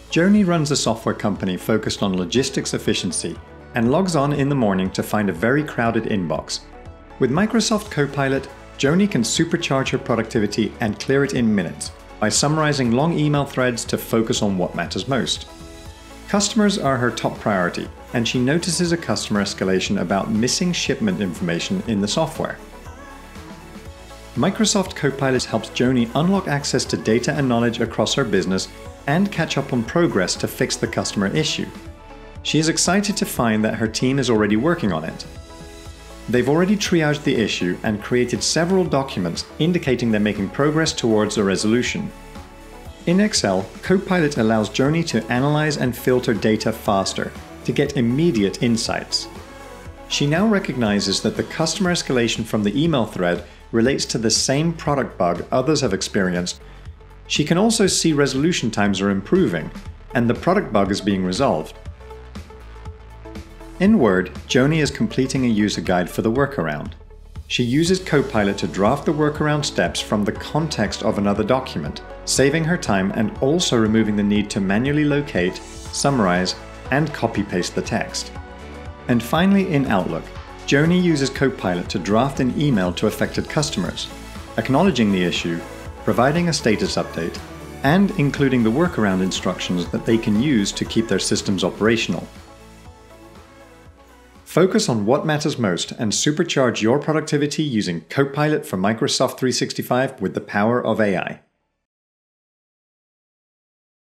Joni runs a software company focused on logistics efficiency and logs on in the morning to find a very crowded inbox. With Microsoft Copilot, Joni can supercharge her productivity and clear it in minutes by summarizing long email threads to focus on what matters most. Customers are her top priority, and she notices a customer escalation about missing shipment information in the software. Microsoft Copilot helps Joni unlock access to data and knowledge across her business and catch up on progress to fix the customer issue. She is excited to find that her team is already working on it. They've already triaged the issue and created several documents indicating they're making progress towards a resolution. In Excel, Copilot allows Joni to analyze and filter data faster to get immediate insights. She now recognizes that the customer escalation from the email thread relates to the same product bug others have experienced. She can also see resolution times are improving, and the product bug is being resolved. In Word, Joni is completing a user guide for the workaround. She uses Copilot to draft the workaround steps from the context of another document, saving her time and also removing the need to manually locate, summarize, and copy-paste the text. And finally, in Outlook, Joni uses Copilot to draft an email to affected customers, acknowledging the issue, providing a status update, and including the workaround instructions that they can use to keep their systems operational. Focus on what matters most and supercharge your productivity using Copilot for Microsoft 365 with the power of AI.